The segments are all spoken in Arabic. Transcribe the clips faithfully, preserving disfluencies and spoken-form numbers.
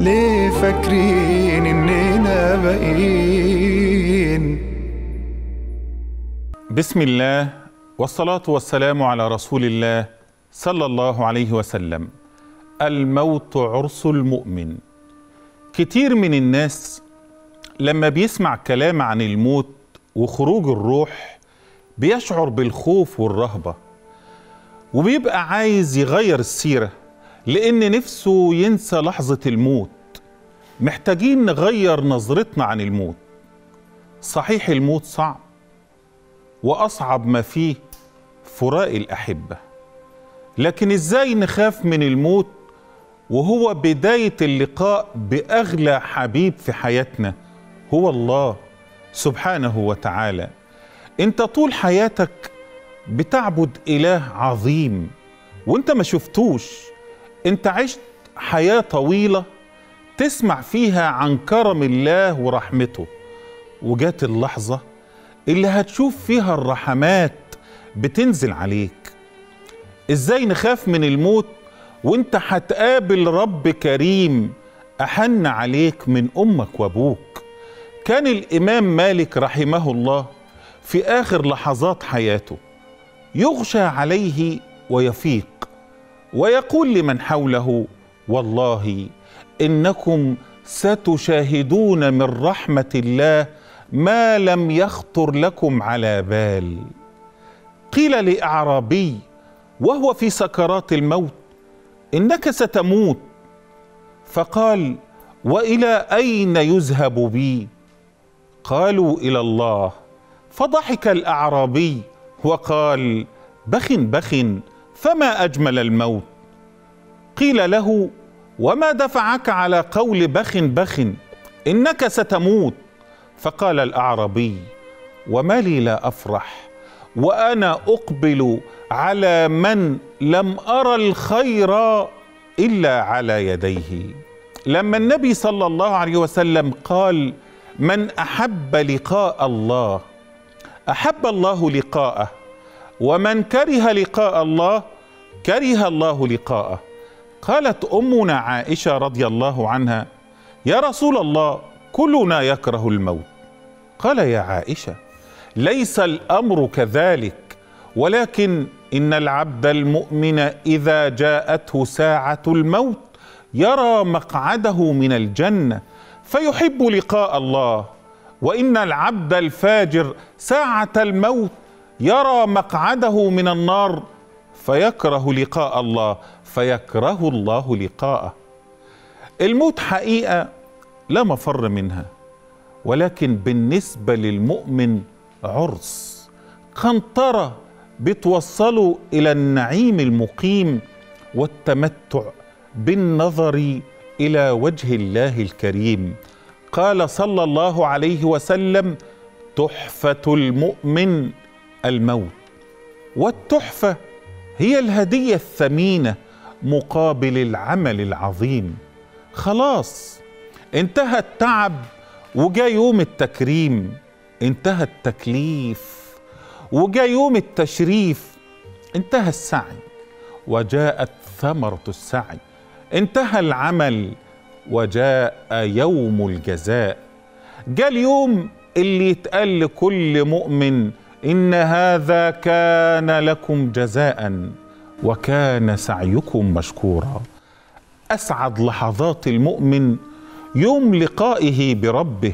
ليه فاكرين إننا باقيين؟ بسم الله والصلاة والسلام على رسول الله صلى الله عليه وسلم. الموت عرس المؤمن. كتير من الناس لما بيسمع كلام عن الموت وخروج الروح بيشعر بالخوف والرهبة، وبيبقى عايز يغير السيرة لأن نفسه ينسى لحظة الموت. محتاجين نغير نظرتنا عن الموت. صحيح الموت صعب، وأصعب ما فيه فراق الأحبة، لكن إزاي نخاف من الموت وهو بداية اللقاء بأغلى حبيب في حياتنا، هو الله سبحانه وتعالى. انت طول حياتك بتعبد إله عظيم وانت ما شفتوش. انت عشت حياة طويلة تسمع فيها عن كرم الله ورحمته، وجات اللحظة اللي هتشوف فيها الرحمات بتنزل عليك. ازاي نخاف من الموت وانت هتقابل رب كريم أحن عليك من أمك وأبوك؟ كان الإمام مالك رحمه الله في آخر لحظات حياته يغشى عليه ويفيق ويقول لمن حوله: والله إنكم ستشاهدون من رحمة الله ما لم يخطر لكم على بال. قيل لأعرابي وهو في سكرات الموت: إنك ستموت. فقال: وإلى أين يذهب بي؟ قالوا: إلى الله. فضحك الأعرابي وقال: بخ بخ، فما أجمل الموت. قيل له: وما دفعك على قول بخ بخ؟ إنك ستموت. فقال الأعرابي: وما لي لا أفرح وأنا أقبل على من لم أرى الخير إلا على يديه. لما النبي صلى الله عليه وسلم قال: من أحب لقاء الله أحب الله لقاءه، ومن كره لقاء الله كره الله لقاءه. قالت أمنا عائشة رضي الله عنها: يا رسول الله، كلنا يكره الموت. قال: يا عائشة، ليس الأمر كذلك، ولكن إن العبد المؤمن إذا جاءته ساعة الموت يرى مقعده من الجنة فيحب لقاء الله، وإن العبد الفاجر ساعة الموت يرى مقعده من النار فيكره لقاء الله فيكره الله لقاءه. الموت حقيقة لا مفر منها، ولكن بالنسبة للمؤمن عرس، قنطرة بتوصله إلى النعيم المقيم والتمتع بالنظر إلى وجه الله الكريم. قال صلى الله عليه وسلم: تحفة المؤمن الموت. والتحفة هي الهدية الثمينة مقابل العمل العظيم. خلاص انتهى التعب وجاء يوم التكريم، انتهى التكليف وجاء يوم التشريف، انتهى السعي وجاءت ثمرة السعي، انتهى العمل وجاء يوم الجزاء. جاء اليوم اللي يتقال لكل مؤمن: إن هذا كان لكم جزاء وكان سعيكم مشكورا. أسعد لحظات المؤمن يوم لقائه بربه،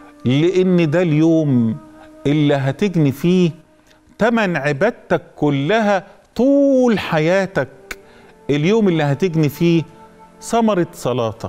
لأن ده اليوم اللي هتجني فيه تمن عبادتك كلها طول حياتك، اليوم اللي هتجني فيه ثمرة صلاتك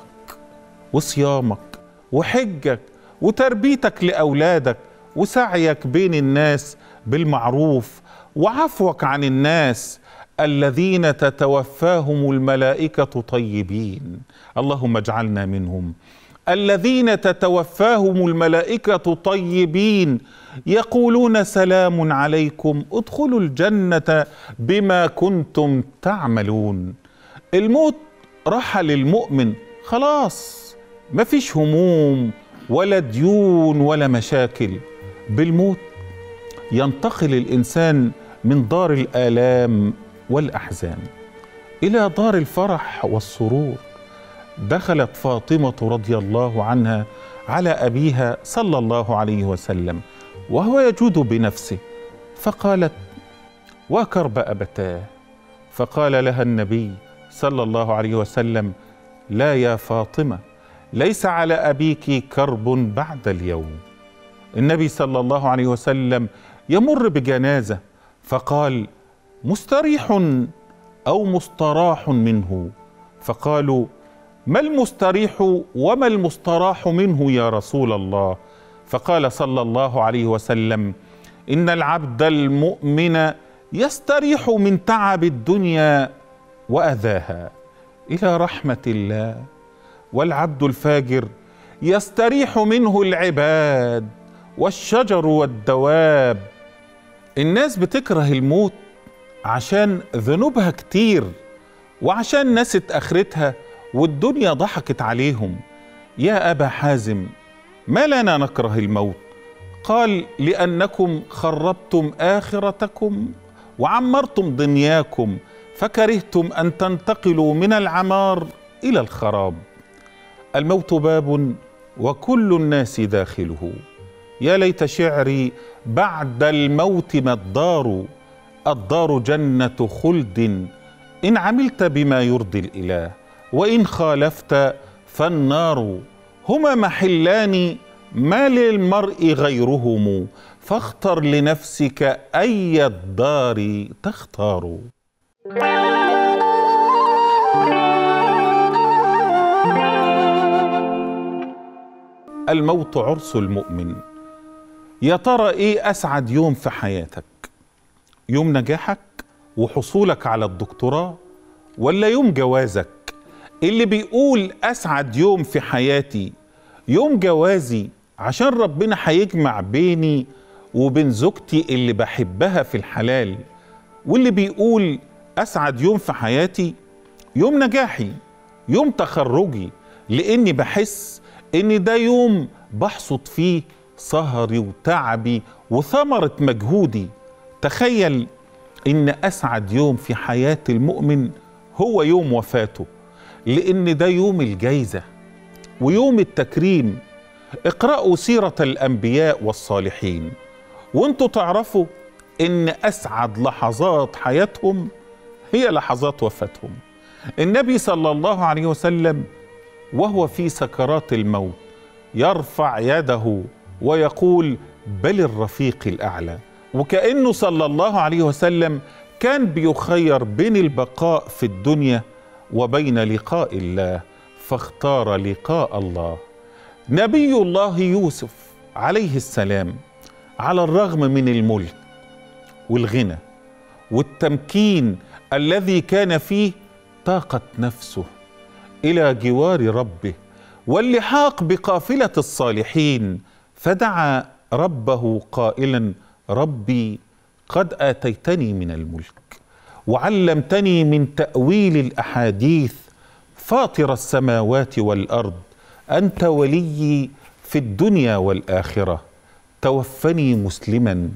وصيامك وحجك وتربيتك لأولادك وسعيك بين الناس بالمعروف وعفوك عن الناس الذين تتوفاهم الملائكة طيبين. اللهم اجعلنا منهم. الذين تتوفاهم الملائكة طيبين يقولون: سلام عليكم ادخلوا الجنة بما كنتم تعملون. الموت راحة للمؤمن، خلاص مفيش هموم ولا ديون ولا مشاكل. بالموت ينتقل الإنسان من دار الآلام والأحزان إلى دار الفرح والسرور. دخلت فاطمة رضي الله عنها على أبيها صلى الله عليه وسلم وهو يجود بنفسه، فقالت: وكرب أبتاه. فقال لها النبي صلى الله عليه وسلم: لا يا فاطمة، ليس على أبيك كرب بعد اليوم. النبي صلى الله عليه وسلم يمر بجنازة فقال: مستريح أو مستراح منه؟ فقالوا: ما المستريح وما المستراح منه يا رسول الله؟ فقال صلى الله عليه وسلم: إن العبد المؤمن يستريح من تعب الدنيا وأذاها إلى رحمة الله، والعبد الفاجر يستريح منه العباد والشجر والدواب. الناس بتكره الموت عشان ذنوبها كتير، وعشان نست آخرتها والدنيا ضحكت عليهم. يا أبا حازم، ما لنا نكره الموت؟ قال: لأنكم خربتم آخرتكم وعمرتم دنياكم، فكرهتم أن تنتقلوا من العمار إلى الخراب. الموت باب وكل الناس داخله. يا ليت شعري بعد الموت ما الدار، الدار جنة خلد إن عملت بما يرضي الإله، وإن خالفت فالنار. هما محلان ما للمرء غيرهم، فاختر لنفسك أي الدار تختار. الموت عرس المؤمن. يا ترى ايه اسعد يوم في حياتك؟ يوم نجاحك وحصولك على الدكتوراه، ولا يوم جوازك؟ اللي بيقول اسعد يوم في حياتي يوم جوازي عشان ربنا هيجمع بيني وبين زوجتي اللي بحبها في الحلال، واللي بيقول اسعد يوم في حياتي يوم نجاحي، يوم تخرجي، لاني بحس ان ده يوم بحصد فيه سهري وتعبي وثمرة مجهودي. تخيل ان اسعد يوم في حياة المؤمن هو يوم وفاته، لان ده يوم الجايزة ويوم التكريم. اقرأوا سيرة الانبياء والصالحين وانتوا تعرفوا ان اسعد لحظات حياتهم هي لحظات وفاتهم. النبي صلى الله عليه وسلم وهو في سكرات الموت يرفع يده ويقول: بل الرفيق الأعلى. وكأنه صلى الله عليه وسلم كان بيخير بين البقاء في الدنيا وبين لقاء الله، فاختار لقاء الله. نبي الله يوسف عليه السلام على الرغم من الملك والغنى والتمكين الذي كان فيه، طاقت نفسه إلى جوار ربه واللحاق بقافلة الصالحين، فدعا ربه قائلا: ربي قد آتيتني من الملك وعلمتني من تأويل الأحاديث، فاطر السماوات والأرض، أنت ولي في الدنيا والآخرة، توفني مسلما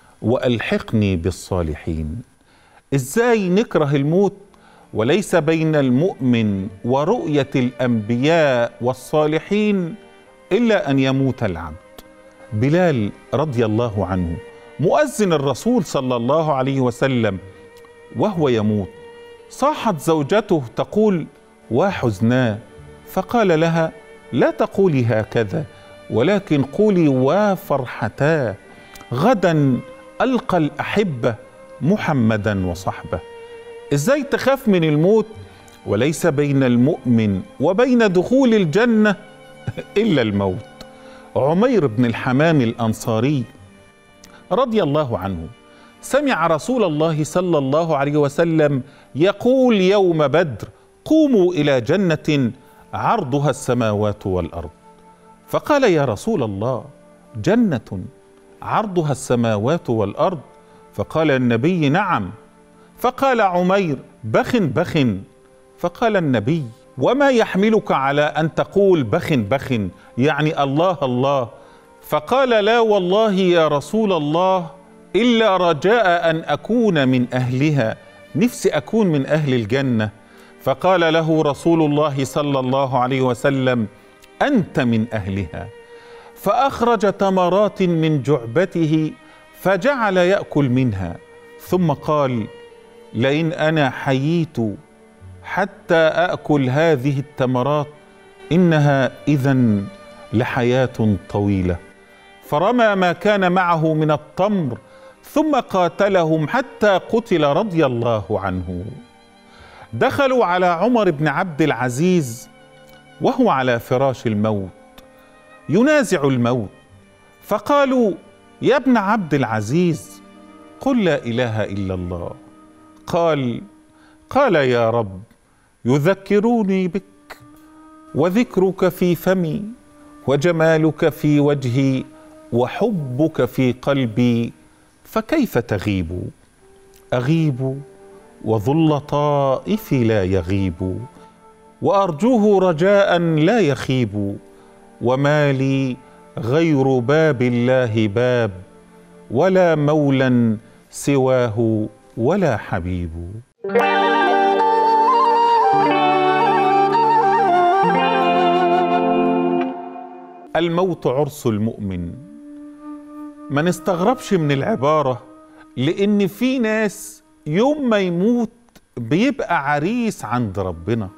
وألحقني بالصالحين. إزاي نكره الموت وليس بين المؤمن ورؤية الأنبياء والصالحين إلا أن يموت العبد؟ بلال رضي الله عنه مؤذن الرسول صلى الله عليه وسلم وهو يموت، صاحت زوجته تقول: وحزناه، فقال لها: لا تقولي هكذا، ولكن قولي: وفرحتاه، غدا ألقى الأحبة محمدا وصحبه. إزاي تخاف من الموت وليس بين المؤمن وبين دخول الجنة إلا الموت؟ عمير بن الحمام الأنصاري رضي الله عنه سمع رسول الله صلى الله عليه وسلم يقول يوم بدر: قوموا إلى جنة عرضها السماوات والأرض. فقال: يا رسول الله، جنة عرضها السماوات والأرض؟ فقال النبي: نعم. فقال عمير: بخ بخ. فقال النبي: وما يحملك على أن تقول بخ بخ، يعني الله الله؟ فقال: لا والله يا رسول الله، إلا رجاء أن أكون من أهلها، نفسي أكون من أهل الجنة. فقال له رسول الله صلى الله عليه وسلم: أنت من أهلها. فأخرج تمرات من جعبته فجعل يأكل منها، ثم قال: لئن أنا حييت حتى أكل هذه التمرات إنها إذن لحياة طويلة. فرمى ما كان معه من التمر ثم قاتلهم حتى قتل رضي الله عنه. دخلوا على عمر بن عبد العزيز وهو على فراش الموت ينازع الموت، فقالوا: يا ابن عبد العزيز قل لا إله إلا الله. قال قال يا رب: يذكروني بك وذكرك في فمي وجمالك في وجهي وحبك في قلبي، فكيف تغيب؟ أغيب وظل طائفي لا يغيب، وأرجوه رجاء لا يخيب، وما لي غير باب الله باب، ولا مولى سواه ولا حبيب. الموت عرس المؤمن. ما نستغربش من العبارة، لأن في ناس يوم ما يموت بيبقى عريس عند ربنا.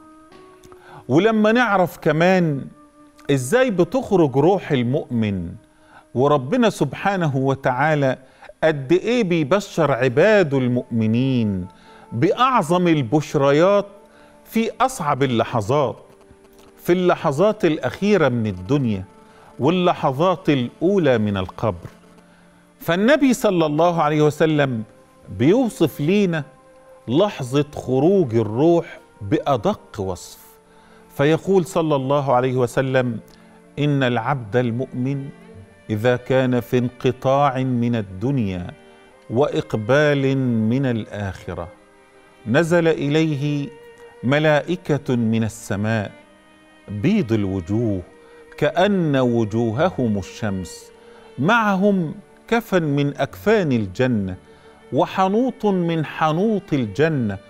ولما نعرف كمان ازاي بتخرج روح المؤمن، وربنا سبحانه وتعالى قد ايه بيبشر عباده المؤمنين بأعظم البشريات في أصعب اللحظات، في اللحظات الأخيرة من الدنيا واللحظات الأولى من القبر. فالنبي صلى الله عليه وسلم بيوصف لينا لحظة خروج الروح بأدق وصف، فيقول صلى الله عليه وسلم: إن العبد المؤمن إذا كان في انقطاع من الدنيا وإقبال من الآخرة نزل إليه ملائكة من السماء بيض الوجوه كأن وجوههم الشمس، معهم كفن من أكفان الجنة وحنوط من حنوط الجنة،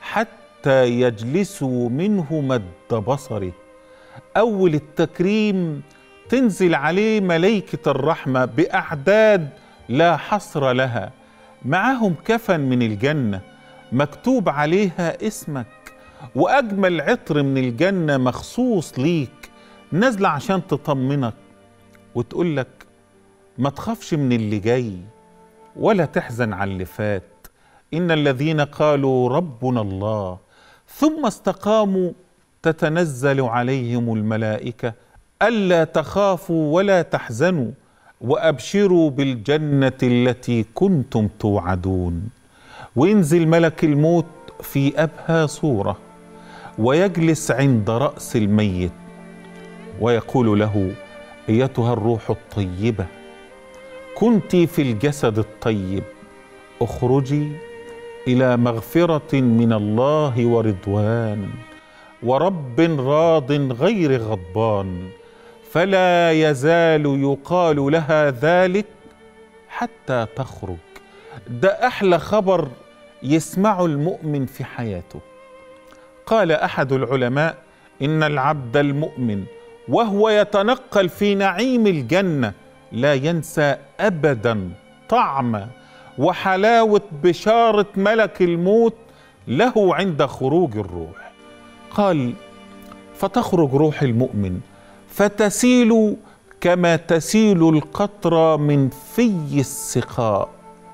حتى يجلسوا منه مد بصره. أول التكريم تنزل عليه ملائكة الرحمة بأعداد لا حصر لها، معهم كفن من الجنة مكتوب عليها اسمك، وأجمل عطر من الجنة مخصوص ليك، نازلة عشان تطمنك وتقولك ما تخافش من اللي جاي ولا تحزن على اللي فات. إن الذين قالوا ربنا الله ثم استقاموا تتنزل عليهم الملائكة ألا تخافوا ولا تحزنوا وأبشروا بالجنة التي كنتم توعدون. وينزل ملك الموت في أبهى صورة ويجلس عند رأس الميت ويقول له: أيتها الروح الطيبة كنت في الجسد الطيب، اخرجي إلى مغفرة من الله ورضوان ورب راض غير غضبان. فلا يزال يقال لها ذلك حتى تخرج. ده أحلى خبر يسمعه المؤمن في حياته. قال أحد العلماء: إن العبد المؤمن وهو يتنقل في نعيم الجنة لا ينسى أبدا طعم وحلاوة بشارة ملك الموت له عند خروج الروح. قال: فتخرج روح المؤمن فتسيل كما تسيل القطرة من في السقاء،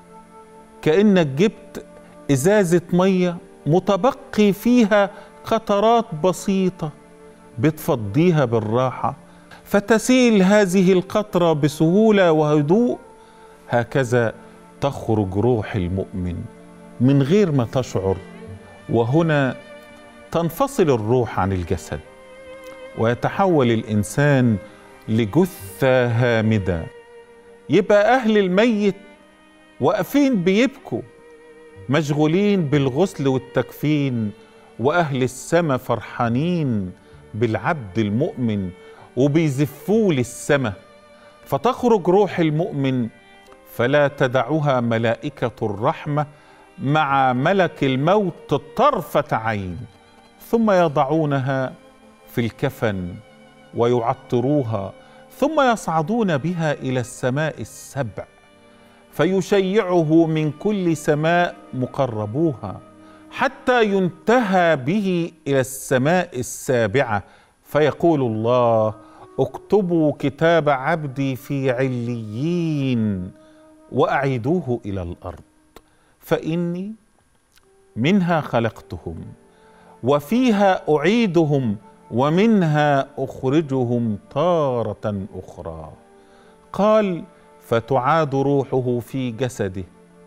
كأنك جبت إزازة مية متبقي فيها قطرات بسيطة بتفضيها بالراحة، فتسيل هذه القطرة بسهولة وهدوء. هكذا تخرج روح المؤمن من غير ما تشعر، وهنا تنفصل الروح عن الجسد ويتحول الإنسان لجثة هامدة. يبقى أهل الميت واقفين بيبكوا مشغولين بالغسل والتكفين، وأهل السماء فرحانين بالعبد المؤمن وبيزفوه للسماء. فتخرج روح المؤمن فلا تدعها ملائكة الرحمة مع ملك الموت طرفة عين، ثم يضعونها في الكفن ويعطروها، ثم يصعدون بها إلى السماء السبع، فيشيعه من كل سماء مقربوها، حتى ينتهى به إلى السماء السابعة، فيقول الله: اكتبوا كتاب عبدي في عليين وأعيدوه إلى الأرض، فإني منها خلقتهم وفيها أعيدهم ومنها أخرجهم تارة أخرى. قال: فتعاد روحه في جسده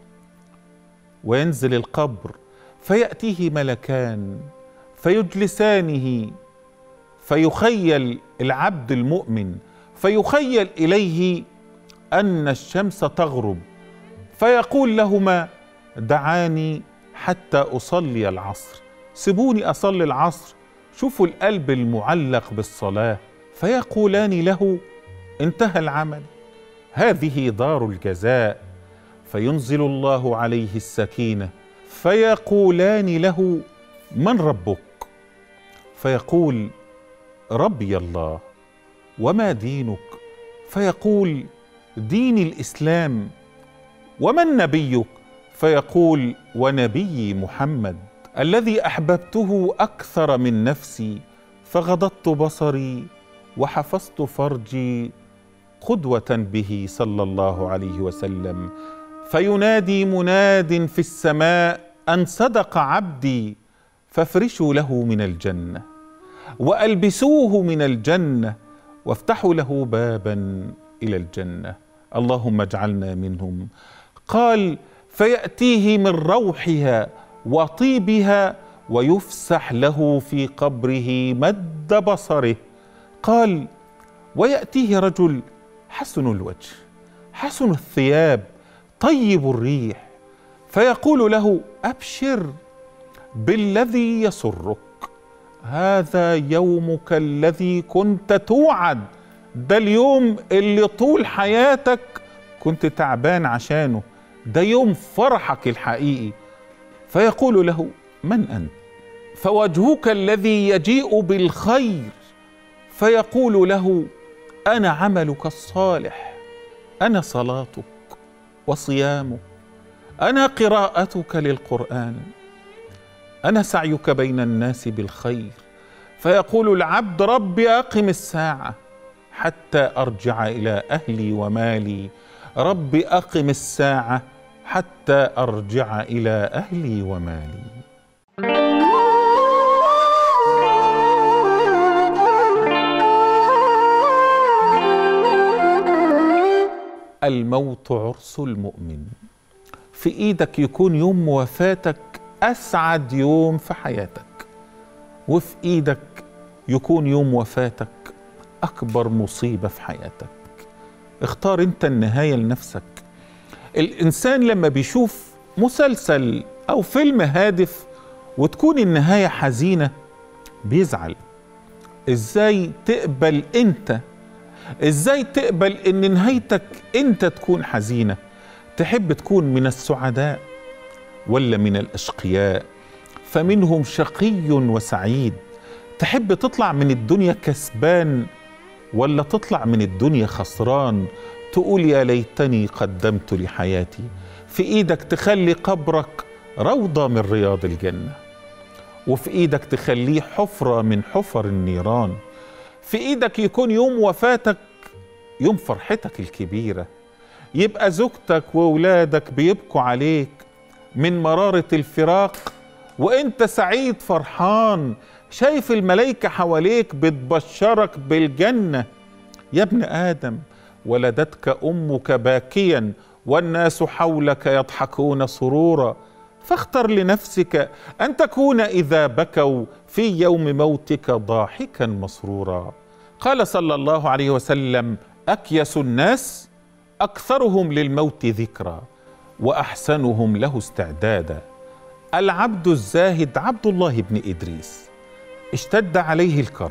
وينزل القبر، فيأتيه ملكان فيجلسانه، فيخيل العبد المؤمن فيخيل إليه أن الشمس تغرب، فيقول لهما: دعاني حتى أصلي العصر، سيبوني أصلي العصر، شوفوا القلب المعلق بالصلاة. فيقولان له: انتهى العمل، هذه دار الجزاء. فينزل الله عليه السكينة، فيقولان له: من ربك؟ فيقول: ربي الله. وما دينك؟ فيقول: دين الإسلام. ومن نبيك؟ فيقول: ونبي محمد الذي أحببته أكثر من نفسي، فغضضت بصري وحفظت فرجي قدوة به صلى الله عليه وسلم. فينادي مناد في السماء أن صدق عبدي، فافرشوا له من الجنة وألبسوه من الجنة وافتحوا له بابا إلى الجنة، اللهم اجعلنا منهم. قال: فيأتيه من روحها وطيبها ويفسح له في قبره مد بصره. قال: ويأتيه رجل حسن الوجه حسن الثياب طيب الريح، فيقول له: أبشر بالذي يسرك، هذا يومك الذي كنت توعد، ده اليوم اللي طول حياتك كنت تعبان عشانه، ده يوم فرحك الحقيقي. فيقول له: من أنت؟ فوجهك الذي يجيء بالخير. فيقول له: أنا عملك الصالح، أنا صلاتك وصيامك، أنا قراءتك للقرآن، أنا سعيك بين الناس بالخير. فيقول العبد: ربي أقم الساعة حتى أرجع إلى أهلي ومالي، ربي أقم الساعة حتى أرجع إلى أهلي ومالي. الموت عرس المؤمن. في إيدك يكون يوم موافاتك أسعد يوم في حياتك، وفي إيدك يكون يوم وفاتك أكبر مصيبة في حياتك. اختار أنت النهاية لنفسك. الإنسان لما بيشوف مسلسل أو فيلم هادف وتكون النهاية حزينة بيزعل. إزاي تقبل أنت إزاي تقبل إن نهايتك أنت تكون حزينة؟ تحب تكون من السعداء ولا من الأشقياء؟ فمنهم شقي وسعيد. تحب تطلع من الدنيا كسبان ولا تطلع من الدنيا خسران؟ تقول: يا ليتني قدمت لحياتي. في إيدك تخلي قبرك روضة من رياض الجنة، وفي إيدك تخليه حفرة من حفر النيران. في إيدك يكون يوم وفاتك يوم فرحتك الكبيرة، يبقى زوجتك وولادك بيبكوا عليك من مرارة الفراق وانت سعيد فرحان، شايف الملائكة حواليك بتبشرك بالجنة. يا ابن آدم، ولدتك أمك باكيا والناس حولك يضحكون سرورا، فاختر لنفسك أن تكون إذا بكوا في يوم موتك ضاحكا مسرورا. قال صلى الله عليه وسلم: أكيس الناس أكثرهم للموت ذكرى وأحسنهم له استعدادا. العبد الزاهد عبد الله بن إدريس اشتد عليه الكرب،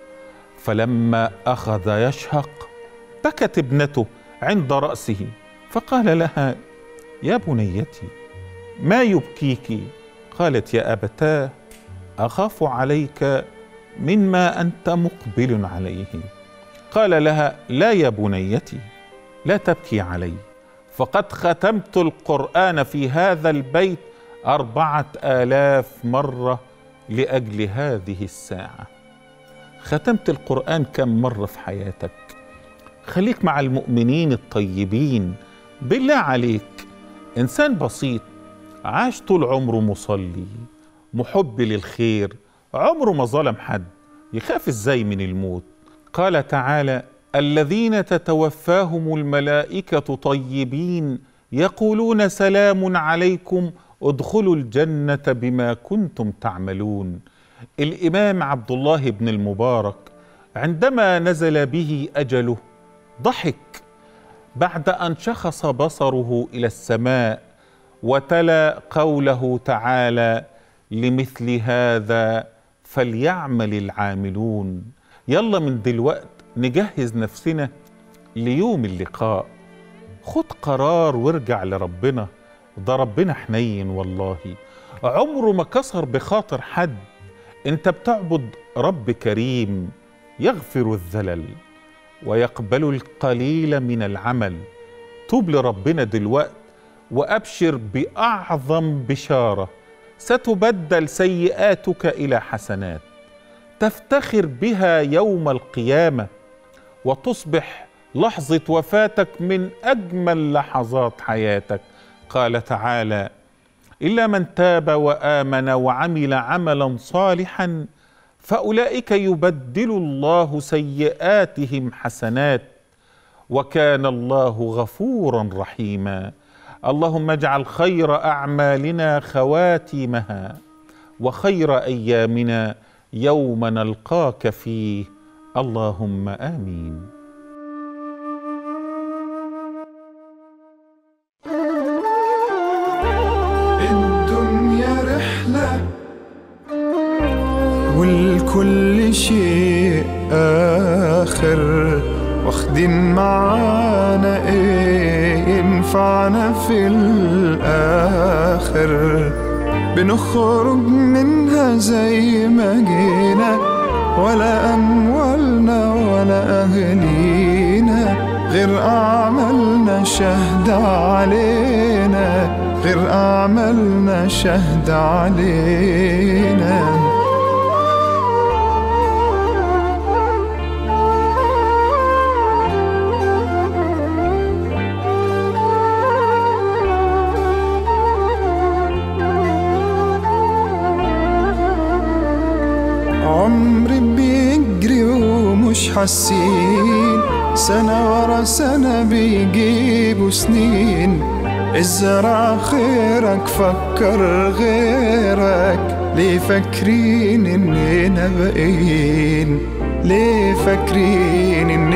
فلما أخذ يشهق بكت ابنته عند رأسه، فقال لها: يا بنيتي ما يبكيك؟ قالت: يا أبتاه أخاف عليك مما أنت مقبل عليه. قال لها: لا يا بنيتي، لا تبكي علي، فقد ختمت القرآن في هذا البيت أربعة آلاف مرة لأجل هذه الساعة. ختمت القرآن كم مرة في حياتك؟ خليك مع المؤمنين الطيبين بالله عليك. إنسان بسيط عاش طول عمره مصلي محب للخير، عمره ما ظلم حد، يخاف ازاي من الموت؟ قال تعالى: الذين تتوفاهم الملائكة طيبين يقولون سلام عليكم ادخلوا الجنة بما كنتم تعملون. الإمام عبد الله بن المبارك عندما نزل به أجله ضحك بعد أن شخص بصره إلى السماء وتلا قوله تعالى: لمثل هذا فليعمل العاملون. يلا من دلوقت نجهز نفسنا ليوم اللقاء. خد قرار وارجع لربنا، ده ربنا حنين والله، عمره ما كسر بخاطر حد. انت بتعبد رب كريم يغفر الذلل ويقبل القليل من العمل. توب لربنا دلوقت وأبشر بأعظم بشارة، ستبدل سيئاتك إلى حسنات تفتخر بها يوم القيامة، وتصبح لحظة وفاتك من أجمل لحظات حياتك. قال تعالى: إلا من تاب وآمن وعمل عملا صالحا فأولئك يبدل الله سيئاتهم حسنات وكان الله غفورا رحيما. اللهم اجعل خير أعمالنا خواتيمها وخير أيامنا يوم نلقاك فيه، اللهم آمين. الدنيا رحلة والكل شيء آخر، واخدين معانا ايه ينفعنا في الآخر. بنخرج منها زي ما جينا، ولا أموالنا ولا أهلينا غير أعمالنا شهد علينا، غير أعمالنا شهد علينا. عمري بيجري ومش حاسين، سنة ورا سنة بيجيبوا سنين. ازرع خيرك فكر غيرك، ليه فاكرين اننا باقيين؟ ليه فاكرين إن